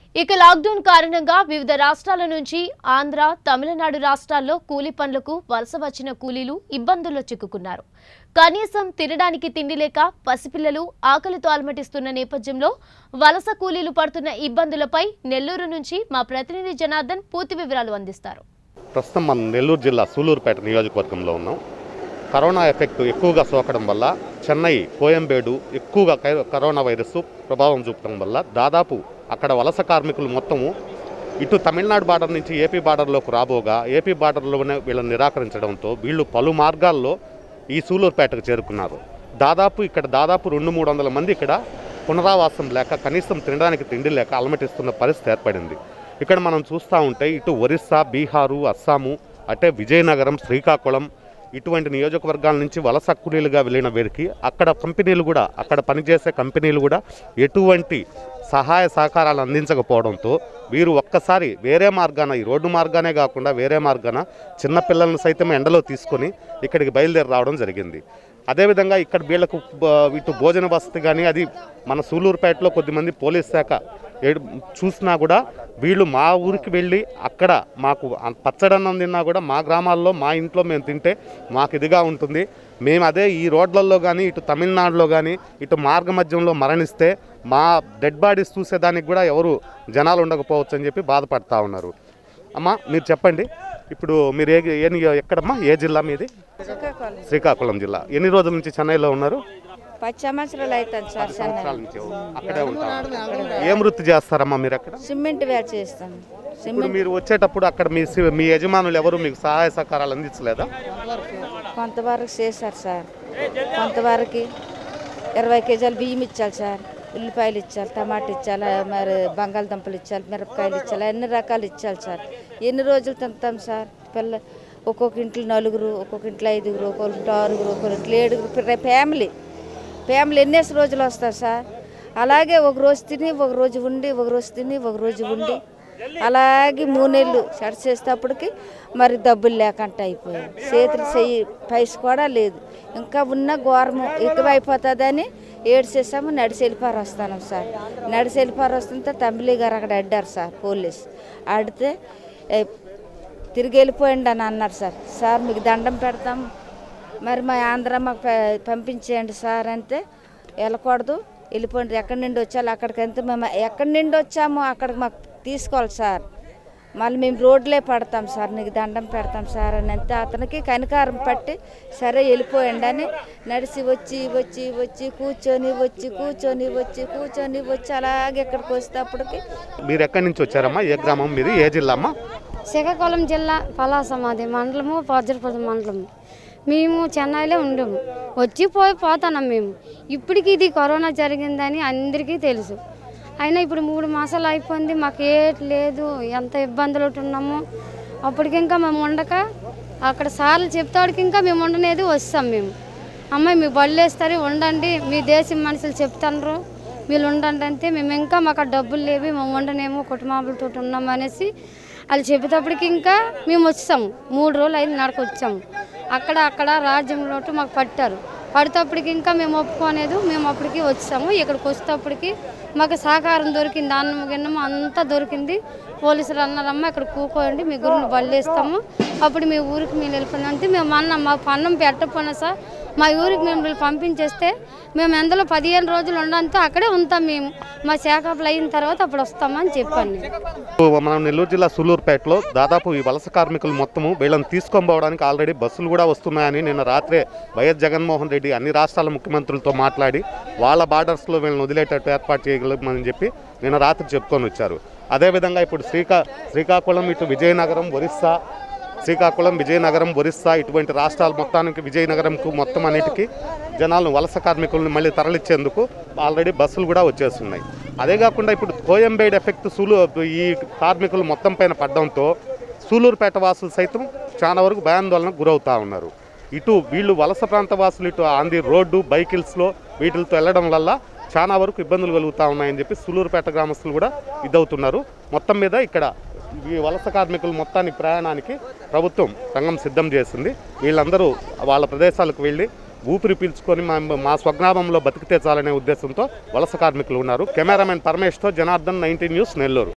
ఇక లాక్డౌన్ కారణంగా వివిధ రాష్ట్రాల నుంచి ఆంధ్ర, తమిళనాడు రాష్ట్రాల్లో కూలీ పనులకు వలస వచ్చిన కూలీలు ఇబ్బందుల్లో చిక్కుకున్నారు. కనీసం తినడానికి తిండి లేక పసిపిల్లలు ఆకలితో అలమటిస్తున్న నేపథ్యంలో వలస కూలీలు పడుతున్న ఇబ్బందులపై నెల్లూరు నుంచి మా ప్రతినిధి జనార్దన్ పూర్తి వివరాలు అందిస్తారు. ప్రస్తుతం మనం నెల్లూరు జిల్లా సూలూరుపేట నియోజకవర్గంలో ఉన్నాం. కరోనా ఎఫెక్ట్ ఎక్కువగా సోకడం వల్ల చెన్నై, కోయంబేడు ఎక్కువగా కరోనా వైరస్ ప్రభావం చూపడం వల్ల దాదాపు అక్కడ వలస కార్మికులు మొత్తము ఇటు తమిళనాడు బార్డర్ నుంచి ఏపీ బార్డర్లోకి రాబోగా ఏపీ బార్డర్లోనే వీళ్ళని నిరాకరించడంతో వీళ్ళు పలు మార్గాల్లో ఈ సూలూరుపేటకు చేరుకున్నారు. ఇక్కడ దాదాపు 200-300 మంది ఇక్కడ పునరావాసం లేక కనీసం తినడానికి తిండి లేక అలమటిస్తున్న పరిస్థితి ఏర్పడింది. ఇక్కడ మనం చూస్తూ ఉంటే ఇటు ఒరిస్సా, బీహారు, అస్సాము, అంటే విజయనగరం, శ్రీకాకుళం ఇటువంటి నియోజకవర్గాల నుంచి వలస కూలీలుగా వెళ్ళిన వీరికి అక్కడ పనిచేసే కంపెనీలు కూడా ఎటువంటి సహాయ సహకారాలు అందించకపోవడంతో వీరు ఒక్కసారి వేరే మార్గాన, ఈ రోడ్డు మార్గానే కాకుండా వేరే మార్గాన చిన్నపిల్లలను సైతం ఎండలో తీసుకొని ఇక్కడికి బయలుదేరి రావడం జరిగింది. అదేవిధంగా ఇక్కడ వీళ్లకు ఇటు భోజన వసతి కానీ అది మన సూలూరుపేటలో కొద్దిమంది పోలీస్ శాఖ చూసినా కూడా వీళ్ళు మా ఊరికి వెళ్ళి అక్కడ మాకు పచ్చడన్నం తిన్నా కూడా మా గ్రామాల్లో మా ఇంట్లో మేము తింటే మాకు ఇదిగా ఉంటుంది, మేము అదే ఈ రోడ్లలో కానీ ఇటు తమిళనాడులో కానీ ఇటు మార్గ మధ్యంలో మరణిస్తే మా డెడ్ బాడీస్ చూసేదానికి కూడా ఎవరు జనాలు ఉండకపోవచ్చు అని చెప్పి బాధపడతా ఉన్నారు. అమ్మా మీరు చెప్పండి, ఇప్పుడు మీరు ఎక్కడమ్మా, ఏ జిల్లా మీది? శ్రీకాకుళం జిల్లా. ఎన్ని రోజుల నుంచి చెన్నైలో ఉన్నారు? 10 సంవత్సరాలు అవుతుంది సార్. అక్కడే ఉంటారు. ఏం వృత్తి చేస్తారమ్మా మీరు అక్కడ? సిమెంట్ వేర్ చేస్తాను. ఇప్పుడు మీరు వచ్చేటప్పుడు అక్కడ మీ యజమానులు ఎవరు మీకు సహాయ సహకారాలు అందించలేదా? కొంతవరకు చేశారు సార్. కొంతవరకు 20 కేజీలు బియ్యం ఇచ్చాలి సార్, ఉల్లిపాయలు ఇచ్చాలి, టమాటా ఇచ్చాలి, మరి బంగాళదుంపలు ఇచ్చాలి, మిరపకాయలు ఇచ్చాలి, అన్ని రకాలు ఇచ్చాలి సార్. ఎన్ని రోజులు తింటాం సార్? ఒక్కొక్క ఇంట్లో 4, ఒక్కొక్క ఇంట్లో 5, ఒక్కొక్క ఇంట్లో 6, ఒక్కొక్క ఇంట్లో 7 ఫ్యామిలీ ఎన్నేసి రోజులు వస్తారు సార్. అలాగే ఒక రోజు తిని ఒక రోజు ఉండి, ఒక రోజు తిని ఒక రోజు ఉండి, అలాగే 3 నెలలు షట్ చేసేటప్పటికి మరి డబ్బులు లేకుండా అయిపోయాయి. చేతులు పైస కూడా లేదు. ఇంకా ఉన్న ఘోరము ఎక్కువైపోతుందని ఏడ్చేసాము. నడిచి వెళ్ళిపారు వస్తాను సార్. నడిచి వెళ్ళిపారు వస్తుంటే తమిళి గారు అక్కడ అడ్డారు సార్, పోలీస్ ఆడితే తిరిగి వెళ్ళిపోయండి అని అన్నారు సార్. సార్ మీకు దండం పెడతాం, మరి మా ఆంధ్ర మాకు పంపించేయండి సార్ అంటే, వెళ్ళకూడదు, వెళ్ళిపోండి, ఎక్కడి నుండి వచ్చాలో అక్కడికంతే మేము ఎక్కడి నుండి వచ్చామో అక్కడికి మాకు తీసుకోవాలి సార్, మళ్ళీ మేము రోడ్లే పడతాం సార్, నీకు దండం పెడతాం సార్ అని అంతే. అతనికి కనికారం పట్టి సరే వెళ్ళిపోయండి అని నడిచి వచ్చి కూర్చొని అలాగే ఇక్కడికి వచ్చేటప్పటికి. మీరు ఎక్కడి నుంచి వచ్చారమ్మా? ఏ గ్రామం మీది? ఏ జిల్లా అమ్మా? శ్రీకాకుళం జిల్లా, పలాసమాది మండలము, వజ్రపతి మండలము. మేము చెన్నైలో ఉండము, పోతాం మేము. ఇప్పటికి ఇది కరోనా జరిగిందని అందరికీ తెలుసు. అయినా ఇప్పుడు 3 మాసాలు అయిపోయింది, మాకు ఏటి లేదు, ఎంత ఇబ్బందులు ఉన్నాము. అప్పటికి ఇంకా మేము ఉండక అక్కడ సార్లు చెప్తాడికి ఇంకా మేము ఉండనేది వస్తాం. మేము అమ్మాయి మీ బళ్ళు వేస్తారు, ఉండండి, మీ దేశం మనుషులు చెప్తారు, మీరు ఉండండి అంటే మేము ఇంకా మాకు డబ్బులు లేవి, మేము ఉండనేమో కుటుంబాలతో ఉన్నాము అనేసి వాళ్ళు చెప్పేటప్పటికి ఇంకా మేము వచ్చాము. 3 రోజులు అయింది నడక వచ్చాము. అక్కడ రాజ్యంలో మాకు పడేటప్పటికి ఇంకా మేము ఒప్పుకోలేదు. మేము అప్పటికి వచ్చాము. ఇక్కడికి వచ్చేటప్పటికి మాకు సహకారం దొరికింది, అన్నం గిన్నము అంతా దొరికింది. పోలీసులు అన్నారమ్మ ఇక్కడ కూకోండి, మీ గురిని బళ్ళేస్తాము, అప్పుడు మీ ఊరికి మేము వెళ్ళిపోయిందంటే మేము మాకు అన్నం పెట్టకపోయినా సార్ మా ఊరికి మేము పంపించేస్తే మేము ఎందులో 15 రోజులు ఉండంతో అక్కడే ఉంటాం. మేము మా చేకప్లు అయిన తర్వాత అప్పుడు వస్తామని చెప్పాను. మనం నెల్లూరు జిల్లా సూలూరుపేటలో దాదాపు ఈ వలస కార్మికులు మొత్తము వీళ్ళని తీసుకొని పోవడానికి ఆల్రెడీ బస్సులు కూడా వస్తున్నాయని నిన్న రాత్రే వైఎస్ జగన్మోహన్ రెడ్డి అన్ని రాష్ట్రాల ముఖ్యమంత్రులతో మాట్లాడి వాళ్ళ బార్డర్స్లో వీళ్ళని వదిలేటట్టు ఏర్పాటు చేయగలమని చెప్పి నిన్న రాత్రి చెప్పుకొని వచ్చారు. అదేవిధంగా ఇప్పుడు శ్రీకాకుళం, ఇటు విజయనగరం, ఒరిస్సా, శ్రీకాకుళం, విజయనగరం, ఒరిస్సా ఇటువంటి రాష్ట్రాలు మొత్తానికి విజయనగరంకు మొత్తం అన్నిటికీ జనాలను, వలస కార్మికులను మళ్ళీ తరలించేందుకు ఆల్రెడీ బస్సులు కూడా వచ్చేస్తున్నాయి. అదే కాకుండా ఇప్పుడు కోయంబేడు ఎఫెక్ట్ ఈ కార్మికులు మొత్తం పైన పడడంతో సూలూరుపేట వాసులు సైతం చాలా వరకు భయాందోళనకు గురవుతూ ఉన్నారు. ఇటు వీళ్ళు వలస ప్రాంత వాసులు ఇటు ఆన్ ది రోడ్డు బైకిల్స్లో వీటితో వెళ్ళడం వల్ల చాలా వరకు ఇబ్బందులు కలుగుతూ ఉన్నాయని చెప్పి సూలూరుపేట గ్రామస్తులు కూడా ఇదవుతున్నారు. మొత్తం మీద ఇక్కడ ఈ వలస కార్మికులు మొత్తానికి ప్రయాణానికి ప్రభుత్వం రంగం సిద్ధం చేసింది. వీళ్ళందరూ వాళ్ళ ప్రదేశాలకు వెళ్ళి ఊపిరి పీల్చుకొని మా స్వగ్రామంలో బతికితే చాలనే ఉద్దేశంతో వలస కార్మికులు ఉన్నారు. కెమెరామెన్ పరమేష్తో జనార్దన్, 19 న్యూస్, నెల్లూరు.